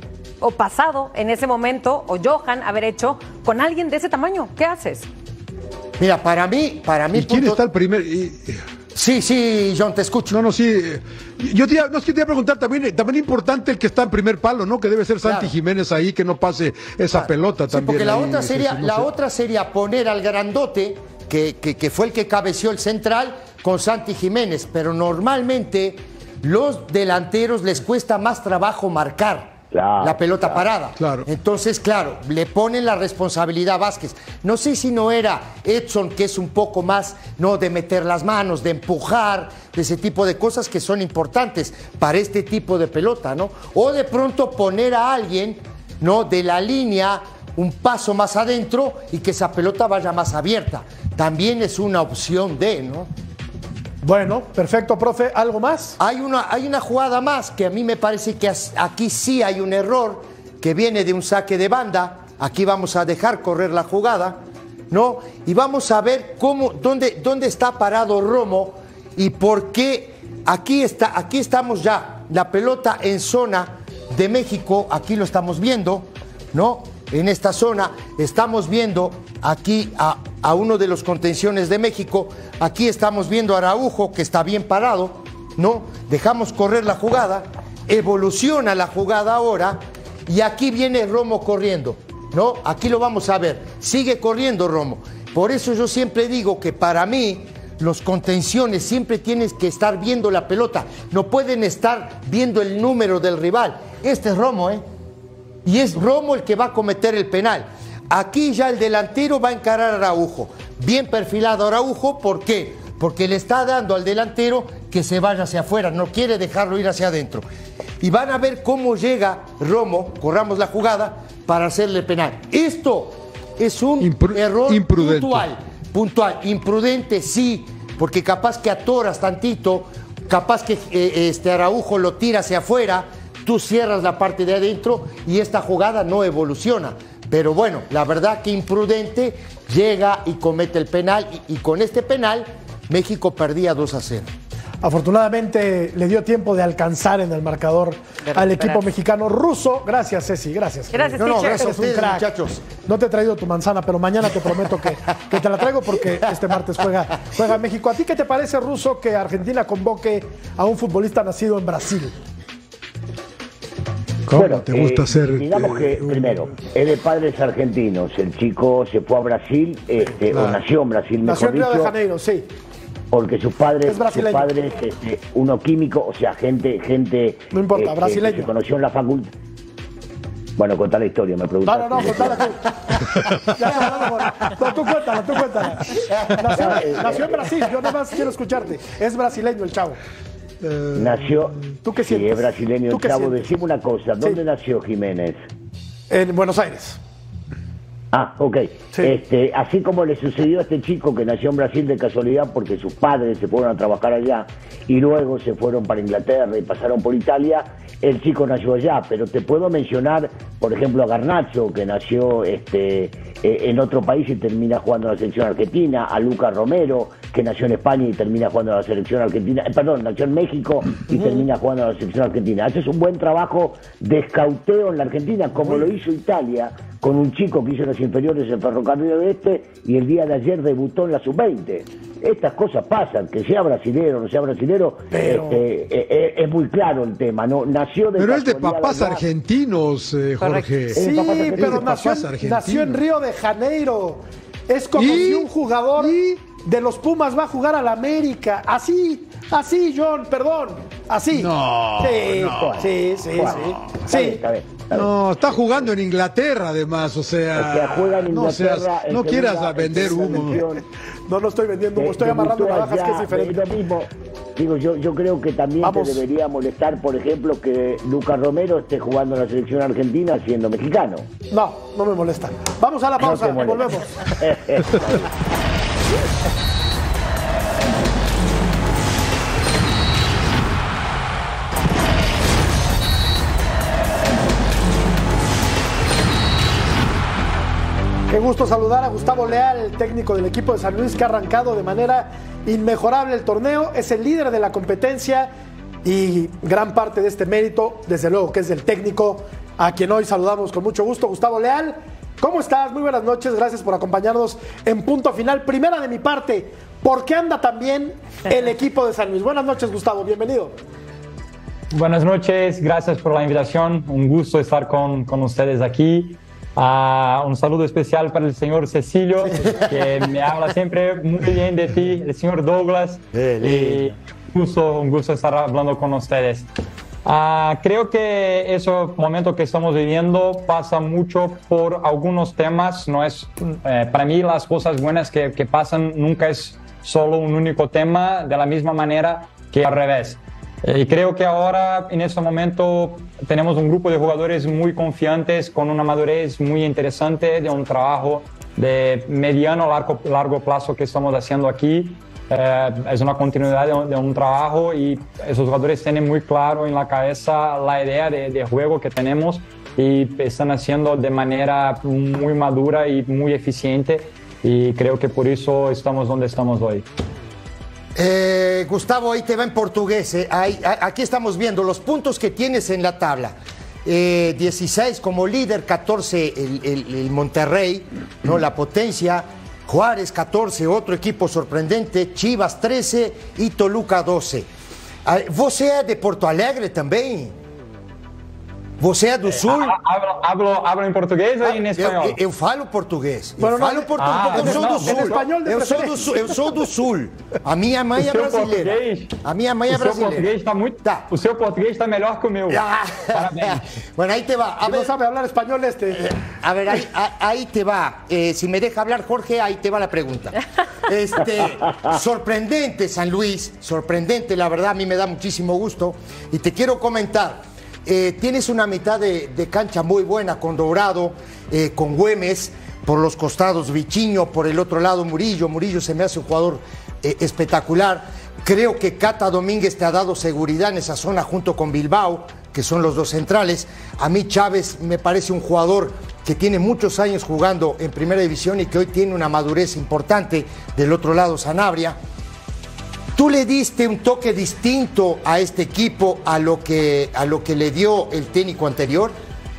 o pasado en ese momento, o Johan haber hecho con alguien de ese tamaño? ¿Qué haces? Mira, para mí... ¿Y quién está el primer...? Sí, John, te escucho. No, sí. Yo te iba a preguntar también importante el que está en primer palo, ¿no? Que debe ser Santi Jiménez ahí, que no pase esa pelota también. Porque la ahí, otra sería poner al grandote, que fue el que cabeció el central, con Santi Jiménez. Pero normalmente los delanteros les cuesta más trabajo marcar. La pelota parada. Claro. Entonces, claro, le ponen la responsabilidad a Vázquez. No sé si no era Edson, que es un poco más, ¿no?, de meter las manos, de empujar, de ese tipo de cosas que son importantes para este tipo de pelota, ¿no? O de pronto poner a alguien, ¿no?, de la línea un paso más adentro y que esa pelota vaya más abierta. También es una opción de, ¿no? Bueno, perfecto, profe. ¿Algo más? Hay una jugada más que a mí me parece que aquí sí hay un error que viene de un saque de banda. Aquí vamos a dejar correr la jugada, ¿no? Y vamos a ver dónde está parado Romo y por qué aquí estamos ya, la pelota en zona de México, aquí lo estamos viendo, ¿no? En esta zona estamos viendo aquí a uno de los contenciones de México. Aquí estamos viendo a Araujo, que está bien parado, ¿no? Dejamos correr la jugada, evoluciona la jugada ahora y aquí viene Romo corriendo, ¿no? Aquí lo vamos a ver, sigue corriendo Romo. Por eso yo siempre digo que para mí los contenciones siempre tienes que estar viendo la pelota, no pueden estar viendo el número del rival. Este es Romo, ¿eh? Y es Romo el que va a cometer el penal. Aquí ya el delantero va a encarar a Araujo. Bien perfilado Araujo, ¿por qué? Porque le está dando al delantero que se vaya hacia afuera, no quiere dejarlo ir hacia adentro. Y van a ver cómo llega Romo, corramos la jugada, para hacerle penal. Esto es un error puntual, imprudente sí, porque capaz que atoras tantito capaz que Araujo lo tira hacia afuera, tú cierras la parte de adentro y esta jugada no evoluciona. Pero bueno, la verdad que imprudente, llega y comete el penal y con este penal México perdía 2-0. Afortunadamente le dio tiempo de alcanzar en el marcador al equipo mexicano ruso. Gracias, Ceci, gracias. Gracias, gracias a Eres ustedes, un crack. muchachos. No te he traído tu manzana, pero mañana te prometo que te la traigo porque este martes juega México. ¿A ti qué te parece, Ruso, que Argentina convoque a un futbolista nacido en Brasil? ¿Cómo Bueno, te gusta ser? Digamos que, primero, es de padres argentinos. El chico se fue a Brasil, o nació en Brasil, Nació mejor en Río de dicho, Janeiro, sí. porque sus padres, Es brasileño. uno químico, o sea, gente No importa, brasileño. que se conoció en la facultad. Bueno, contá la historia, me preguntaste. No, contala tú. No, tú cuéntala. Nació en Brasil, yo nada más quiero escucharte. Es brasileño el chavo. Nació, ¿Tú qué sí, sientes? es brasileño ¿Tú el qué chavo. sientes? Decime una cosa, ¿dónde Sí. nació Jiménez? En Buenos Aires. Ah, ok. Sí. Así como le sucedió a este chico que nació en Brasil de casualidad porque sus padres se fueron a trabajar allá y luego se fueron para Inglaterra y pasaron por Italia, el chico nació allá, pero te puedo mencionar, por ejemplo, a Garnacho, que nació en otro país y termina jugando en la selección argentina, a Lucas Romero, que nació en España y termina jugando en la selección argentina, nació en México y termina jugando en la selección argentina. Haces un buen trabajo de escauteo en la Argentina, como lo hizo Italia, con un chico que hizo las inferiores en Ferrocarril Oeste y el día de ayer debutó en la Sub-20. Estas cosas pasan, que sea brasilero o no sea brasilero, Pero- es muy claro el tema, ¿no? Nació de Pero es de casualidad papás allá. argentinos, Jorge. Sí, papás argentinos. pero Es de papás argentinos. nació en Río de Janeiro. Es como ¿Y? si un jugador de los Pumas va a jugar a la América. Así, John, perdón. Así. No, Sí, no. sí. Está bien. No, está jugando en Inglaterra además, o O sea, sea, juega en no, Inglaterra. en no quieras segunda- vender en humo. selección. No estoy vendiendo humo, estoy amarrando Debutó navajas, que es allá, diferente. es lo mismo. Digo, yo creo que también Vamos. te debería molestar, por ejemplo, que Lucas Romero esté jugando en la selección argentina siendo mexicano. No me molesta. Vamos a la pausa, te molesta. volvemos. Qué gusto saludar a Gustavo Leal, técnico del equipo de San Luis, que ha arrancado de manera inmejorable el torneo. Es el líder de la competencia y gran parte de este mérito, desde luego, que es del técnico, a quien hoy saludamos con mucho gusto. Gustavo Leal, ¿cómo estás? Muy buenas noches, gracias por acompañarnos en Punto Final. Primera de mi parte, ¿por qué anda tan bien el equipo de San Luis? Buenas noches, Gustavo, bienvenido. Buenas noches, gracias por la invitación. Un gusto estar con ustedes aquí. Un saludo especial para el señor Cecilio, que me habla siempre muy bien de ti, el señor Douglas. Y un gusto estar hablando con ustedes. Creo que ese momento que estamos viviendo pasa mucho por algunos temas. No es, para mí las cosas buenas que pasan nunca es solo un único tema, de la misma manera que al revés. Y creo que ahora, en este momento, tenemos un grupo de jugadores muy confiantes, con una madurez muy interesante, de un trabajo de mediano a largo plazo que estamos haciendo aquí. Es una continuidad de un trabajo y esos jugadores tienen muy claro en la cabeza la idea de juego que tenemos y están haciendo de manera muy madura y muy eficiente. Y creo que por eso estamos donde estamos hoy. Gustavo, ahí te va en portugués. Aquí estamos viendo los puntos que tienes en la tabla. 16 como líder, 14 el Monterrey, ¿no? La potencia. Juárez 14, otro equipo sorprendente. Chivas 13 y Toluca 12. Você é de Porto Alegre também? Você é do Sul? Hablo em português ou em espanhol? Eu falo português. Bueno, Eu falo português porque eu sou do Sul. em espanhol de Eu sou do preferência. Sul. Eu sou do Sul. A minha mãe é brasileira. A minha mãe é O seu brasileira. português está muito. Tá. O seu português está melhor que o meu. Parabéns. Bueno, ahí te va. A No ver, sabe hablar español este. ahí te va. Si me deja hablar Jorge, ahí te va la pregunta. Sorprendente San Luis, sorprendente, la verdad a mí me da muchísimo gusto. Y te quiero comentar, tienes una mitad de cancha muy buena con Dourado, con Güemes, por los costados Vichiño, por el otro lado Murillo. Murillo se me hace un jugador espectacular. Creo que Cata Domínguez te ha dado seguridad en esa zona junto con Bilbao, que son los dos centrales. A mí Chávez me parece un jugador que tiene muchos años jugando en primera división y que hoy tiene una madurez importante. Del otro lado Sanabria. ¿Tú le diste un toque distinto a este equipo a lo que le dio el técnico anterior?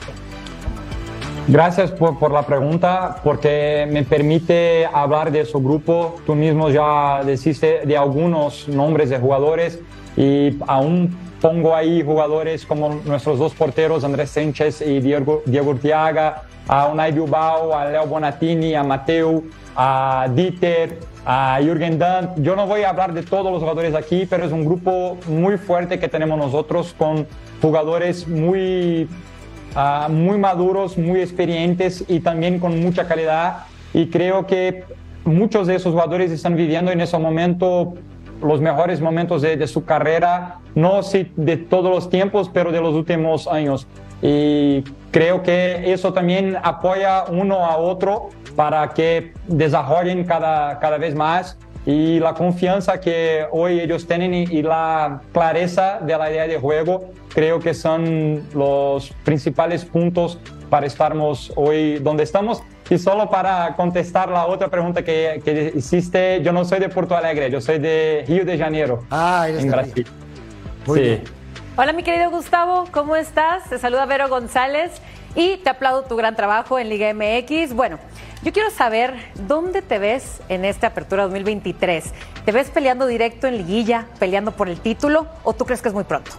Gracias por la pregunta, porque me permite hablar de su grupo. Tú mismo ya deciste de algunos nombres de jugadores y aún pongo ahí jugadores como nuestros dos porteros, Andrés Sánchez y Diego Urteaga, a Unai Bilbao, a Leo Bonatini, a Mateu, a Dieter, a Jürgen Damm. Yo no voy a hablar de todos los jugadores aquí, pero es un grupo muy fuerte que tenemos nosotros, con jugadores muy maduros, muy experientes y también con mucha calidad. Y creo que muchos de esos jugadores están viviendo en ese momento los mejores momentos de su carrera, no de todos los tiempos, pero de los últimos años. Y creo que eso también apoya uno a otro para que desarrollen cada vez más, y la confianza que hoy ellos tienen y la clareza de la idea de juego, creo que son los principales puntos para estarmos hoy donde estamos. Y solo para contestar la otra pregunta que hiciste, yo no soy de Porto Alegre, yo soy de Río de Janeiro, en Brasil. Muy bien. Hola, mi querido Gustavo, ¿cómo estás? Te saluda Vero González y te aplaudo tu gran trabajo en Liga MX. Bueno, yo quiero saber dónde te ves en esta apertura 2023. ¿Te ves peleando directo en liguilla, peleando por el título, o tú crees que es muy pronto?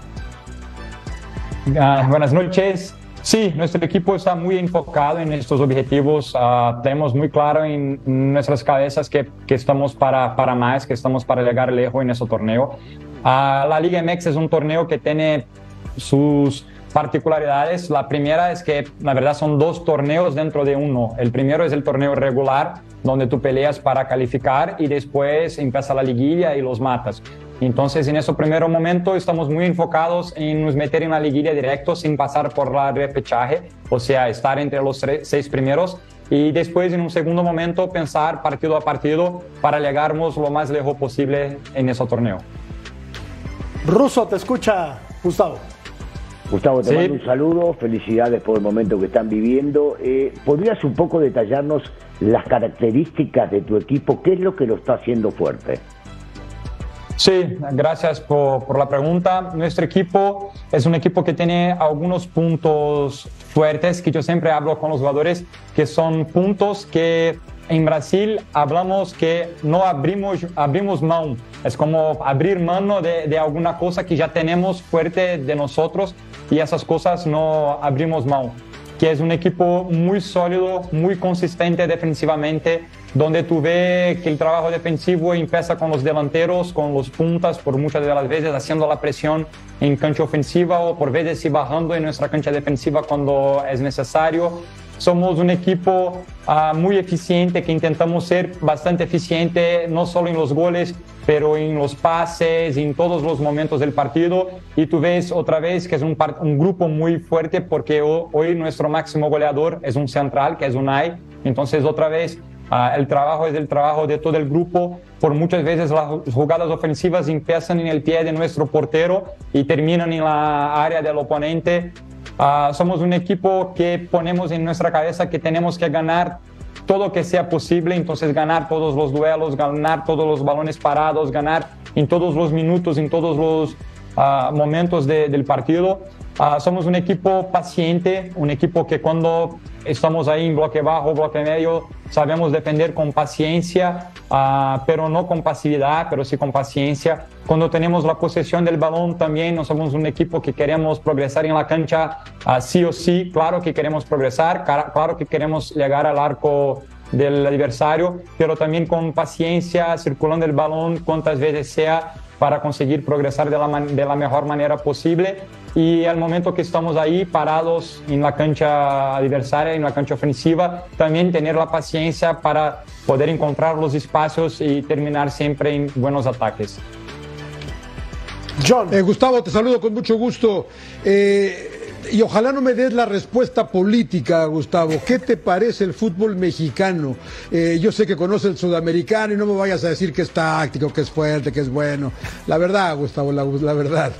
Buenas noches. Sí, nuestro equipo está muy enfocado en estos objetivos. Tenemos muy claro en nuestras cabezas que estamos para más, que estamos para llegar lejos en ese torneo. La Liga MX es un torneo que tiene sus particularidades. La primera es que, la verdad, son dos torneos dentro de uno. El primero es el torneo regular, donde tú peleas para calificar, y después empieza la liguilla y los matas. Entonces, en ese primer momento estamos muy enfocados en nos meter en la liguilla directo sin pasar por la repechaje, o sea, estar entre los 6 primeros, y después en un segundo momento pensar partido a partido para llegarnos lo más lejos posible en ese torneo. Russo, te escucha Gustavo. Gustavo, te mando un saludo, felicidades por el momento que están viviendo. ¿Podrías un poco detallarnos las características de tu equipo? ¿Qué es lo que lo está haciendo fuerte? Sí, gracias por la pregunta. Nuestro equipo es un equipo que tiene algunos puntos fuertes que yo siempre hablo con los jugadores, que son puntos que en Brasil hablamos que no abrimos mano. Es como abrir mano de alguna cosa que ya tenemos fuerte de nosotros, y esas cosas no abrimos mano. Que es un equipo muy sólido, muy consistente defensivamente, donde tú ves que el trabajo defensivo empieza con los delanteros, con los puntas, por muchas de las veces haciendo la presión en cancha ofensiva, o por veces bajando en nuestra cancha defensiva cuando es necesario. Somos un equipo muy eficiente, que intentamos ser bastante eficiente, no solo en los goles, pero en los pases, en todos los momentos del partido. Y tú ves otra vez que es un grupo muy fuerte, porque hoy nuestro máximo goleador es un central, que es Unai. Entonces otra vez el trabajo es el trabajo de todo el grupo. Por muchas veces las jugadas ofensivas empiezan en el pie de nuestro portero y terminan en la área del oponente. Somos un equipo que ponemos en nuestra cabeza que tenemos que ganar todo lo que sea posible, entonces ganar todos los duelos, ganar todos los balones parados, ganar en todos los minutos, en todos los momentos del partido. Somos un equipo paciente, un equipo que cuando estamos ahí en bloque bajo, bloque medio, sabemos defender con paciencia, pero no con pasividad, pero sí con paciencia. Cuando tenemos la posesión del balón también, no somos un equipo que queremos progresar en la cancha sí o sí. Claro que queremos progresar, claro que queremos llegar al arco del adversario, pero también con paciencia, circulando el balón cuantas veces sea, para conseguir progresar de la mejor manera posible. Y al momento que estamos ahí parados en la cancha adversaria, en la cancha ofensiva, también tener la paciencia para poder encontrar los espacios y terminar siempre en buenos ataques. John. Gustavo, te saludo con mucho gusto. y ojalá no me des la respuesta política, Gustavo. ¿Qué te parece el fútbol mexicano? Yo sé que conoces el sudamericano y no me vayas a decir que es táctico, que es fuerte, que es bueno. La verdad, Gustavo, la verdad.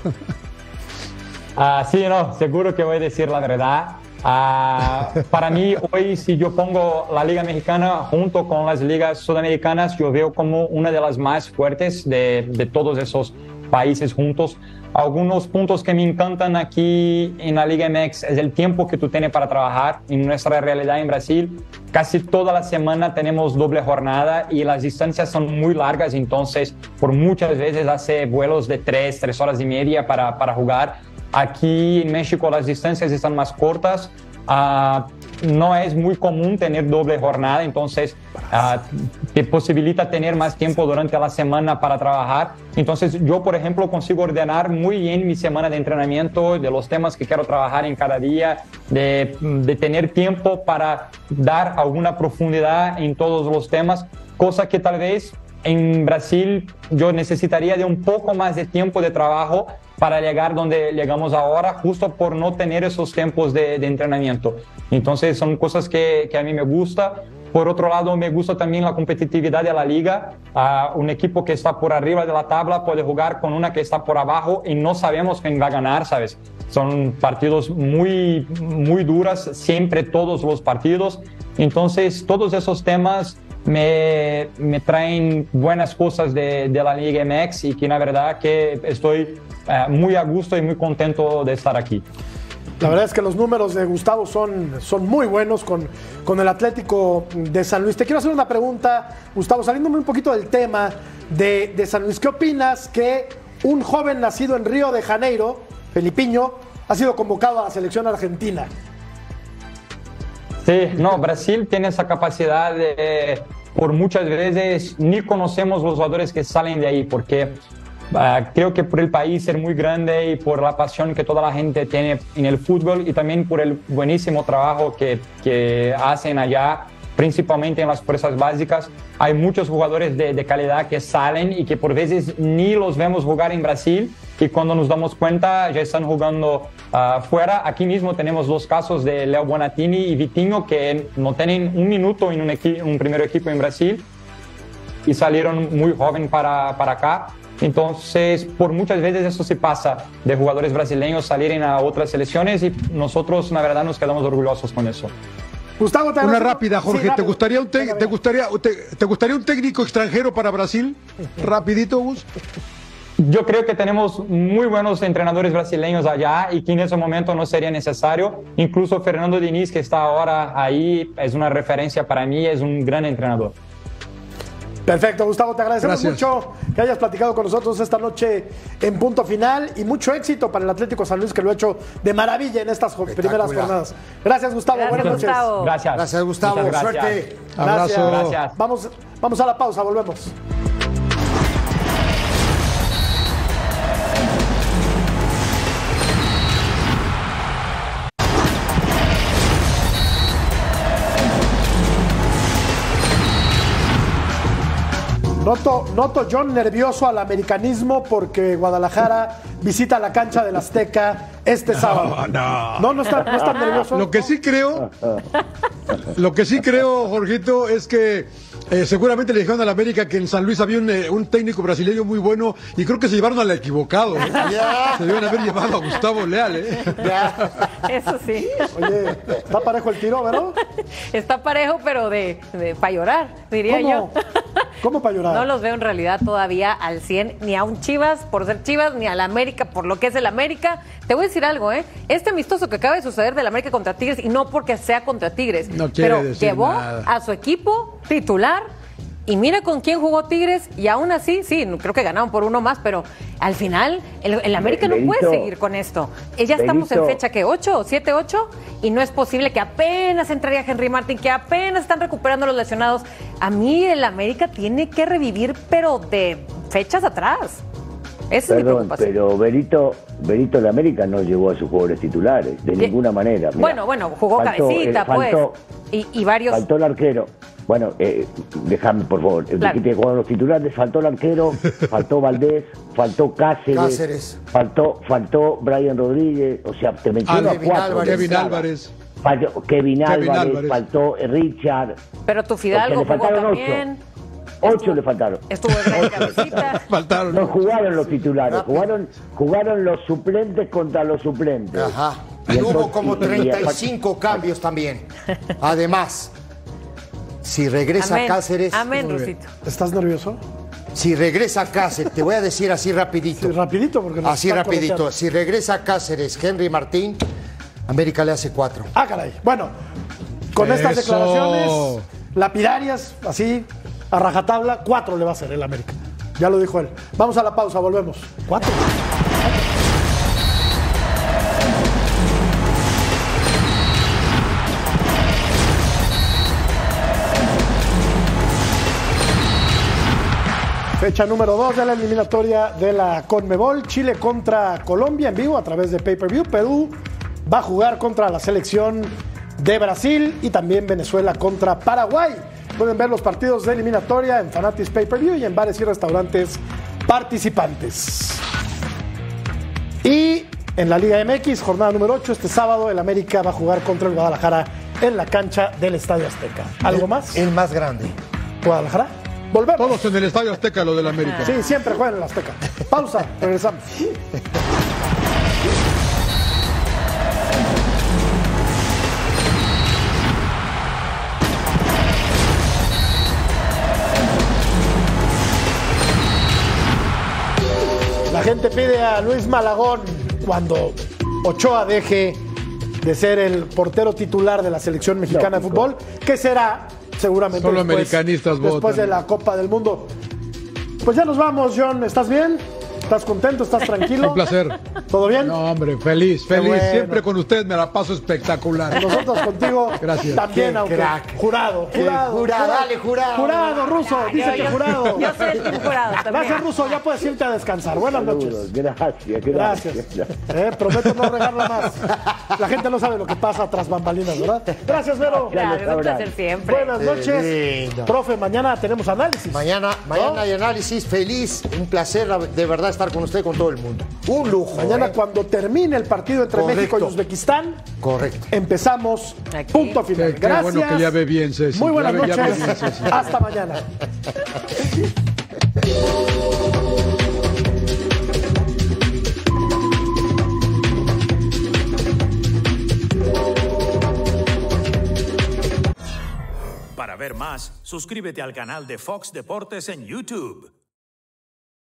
Sí, no, seguro que voy a decir la verdad. Para mí, hoy, si yo pongo la Liga Mexicana junto con las ligas sudamericanas, yo veo como una de las más fuertes de todos esos países juntos. Algunos puntos que me encantan aquí en la Liga MX es el tiempo que tú tienes para trabajar. En nuestra realidad en Brasil, casi toda la semana tenemos doble jornada y las distancias son muy largas, entonces por muchas veces hace vuelos de 3 horas y media para jugar. Aquí en México las distancias están más cortas. No es muy común tener doble jornada, entonces te posibilita tener más tiempo durante la semana para trabajar. Entonces yo, por ejemplo, consigo ordenar muy bien mi semana de entrenamiento, de los temas que quiero trabajar en cada día, de tener tiempo para dar alguna profundidad en todos los temas, cosa que tal vez en Brasil yo necesitaría de un poco más de tiempo de trabajo para llegar donde llegamos ahora, justo por no tener esos tiempos de entrenamiento. Entonces son cosas que a mí me gusta. Por otro lado, me gusta también la competitividad de la liga. Un equipo que está por arriba de la tabla puede jugar con una que está por abajo y no sabemos quién va a ganar, ¿sabes? Son partidos muy, muy duros, siempre todos los partidos. Entonces, todos esos temas me traen buenas cosas de la Liga MX y que la verdad que estoy muy a gusto y muy contento de estar aquí. La verdad es que los números de Gustavo son muy buenos con el Atlético de San Luis. Te quiero hacer una pregunta, Gustavo, saliéndome un poquito del tema de San Luis. ¿Qué opinas que un joven nacido en Río de Janeiro, filipiño, ha sido convocado a la selección argentina? Sí, no, Brasil tiene esa capacidad de, por muchas veces, ni conocemos los jugadores que salen de ahí, porque creo que por el país ser muy grande y por la pasión que toda la gente tiene en el fútbol y también por el buenísimo trabajo que hacen allá, principalmente en las fuerzas básicas, hay muchos jugadores de calidad que salen y que por veces ni los vemos jugar en Brasil y cuando nos damos cuenta ya están jugando fuera. Aquí mismo tenemos 2 casos de Leo Bonatini y Vitinho que no tienen un minuto en un primer equipo en Brasil y salieron muy joven para acá. Entonces, por muchas veces eso se pasa de jugadores brasileños salir a otras selecciones y nosotros, la verdad, nos quedamos orgullosos con eso. Gustavo, una rápida, Jorge. Sí, ¿Te gustaría un técnico extranjero para Brasil? Rapidito, Gus. Yo creo que tenemos muy buenos entrenadores brasileños allá y que en ese momento no sería necesario. Incluso Fernando Diniz, que está ahora ahí, es una referencia para mí, es un gran entrenador. Perfecto, Gustavo, te agradecemos mucho que hayas platicado con nosotros esta noche en Punto Final y mucho éxito para el Atlético San Luis, que lo ha hecho de maravilla en estas primeras jornadas. Gracias, Gustavo. Gracias, buenas noches. Gustavo. Gracias, Gustavo. Gracias. Suerte. Abrazo. Gracias. Vamos a la pausa, volvemos. Noto John nervioso al americanismo porque Guadalajara visita la cancha del Azteca este sábado. No está nervioso. Lo que sí creo, Jorgito, es que seguramente le dijeron a la América que en San Luis había un técnico brasileño muy bueno y creo que se llevaron al equivocado. Se deben haber llevado a Gustavo Leal. Eso sí. Oye, está parejo el tiro, ¿verdad? Está parejo, pero para llorar, diría yo. ¿Cómo para llorar? No los veo en realidad todavía al 100, ni a un Chivas por ser Chivas, ni a la América por lo que es el América. Te voy a decir algo, este amistoso que acaba de suceder del América contra Tigres, y no porque sea contra Tigres, pero llevó a su equipo titular. Y mira con quién jugó Tigres y aún así, sí, creo que ganaron por uno más, pero al final el América no puede seguir con esto. Ya estamos en fecha que 8, 7, 8 y no es posible que apenas entraría Henry Martin, que apenas están recuperando los lesionados. A mí el América tiene que revivir, pero de fechas atrás. Esa es mi preocupación. Pero Berito el América no llevó a sus jugadores titulares, de ninguna manera. Mirá, bueno, jugó Cabecita, pues. Y varios. Faltó el arquero. Bueno, déjame, por favor. Claro. Cuando los titulares faltó el arquero, faltó Valdés, faltó Cáceres. Faltó Brian Rodríguez. O sea, te menciono a cuatro. Kevin Álvarez. Faltó Kevin Álvarez, faltó Richard. Pero tu Fidalgo O sea, le jugó faltaron también. 8 le faltaron. Estuvo en cabecita. Faltaron. No jugaron los titulares, jugaron los suplentes contra los suplentes. Ajá. Y Y hubo entonces- como y- 35 cambios también. Además, si regresa Amén. Cáceres, Amén, Muy bien. Rusito. ¿Estás nervioso? si regresa Cáceres, te voy a decir así rapidito. Sí, rapidito, porque nos Así están rapidito. correteando. Si regresa Cáceres, Henry Martín, América le hace 4. Ah, caray. Bueno, con estas Eso. declaraciones lapidarias, así, a rajatabla, 4 le va a hacer el América. Ya lo dijo él. Vamos a la pausa, volvemos. 4. Fecha número 2 de la eliminatoria de la CONMEBOL. Chile contra Colombia en vivo a través de pay-per-view. Perú va a jugar contra la selección de Brasil y también Venezuela contra Paraguay. Pueden ver los partidos de eliminatoria en Fanatis Pay-per-view y en bares y restaurantes participantes. Y en la Liga MX, jornada número 8, este sábado el América va a jugar contra el Guadalajara en la cancha del Estadio Azteca. ¿Algo más? El más grande. ¿Guadalajara? Volvemos. Todos en el Estadio Azteca, lo del América. Sí, siempre juegan en el Azteca. Pausa, regresamos. La gente pide a Luis Malagón cuando Ochoa deje de ser el portero titular de la selección mexicana de fútbol, que será seguramente Solo americanistas después votan. de la Copa del Mundo. Pues ya nos vamos, John. ¿Estás bien? ¿Estás contento? ¿Estás tranquilo? Un placer. ¿Todo bien? No, hombre, feliz. bueno. Siempre con ustedes me la paso espectacular. Nosotros contigo Gracias. también, Qué aunque crack. Jurado. Dale, jurado. Jurado, Ruso, dice que jurado. Yo soy el team jurado también. Gracias, Ruso, ya puedes irte a descansar. Buenas Saludos, noches. gracias. Gracias. Prometo no regarla más. La gente no sabe lo que pasa tras bambalinas, ¿verdad? Gracias, Vero. Claro, es un placer siempre. Buenas noches. lindo. Profe, mañana tenemos análisis. Mañana hay análisis. Feliz, un placer de verdad estar con usted, con todo el mundo. Un lujo. Mañana, ¿eh? cuando termine el partido entre Correcto. México y Uzbekistán, Correcto. empezamos Aquí. punto final. Qué Gracias. bueno que ya ve bien, Ceci. Muy buenas Ya ve noches. bien, Ceci. Hasta mañana. Para ver más, suscríbete al canal de Fox Deportes en YouTube.